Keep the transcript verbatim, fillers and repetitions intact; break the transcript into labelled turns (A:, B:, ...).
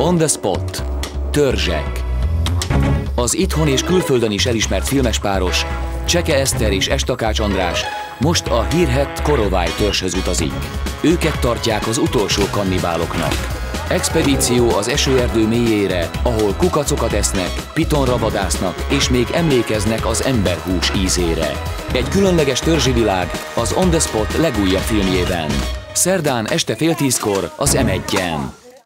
A: On the Spot. Törzsek. Az itthon és külföldön is elismert filmespáros, Cseke Eszter és S. Takács András most a hírhett Korovály törzshöz utazik. Őket tartják az utolsó kannibáloknak. Expedíció az esőerdő mélyére, ahol kukacokat esznek, pitonra vadásznak és még emlékeznek az emberhús ízére. Egy különleges törzsi világ az On the Spot legújabb filmjében. Szerdán este fél tízkor az em egyen.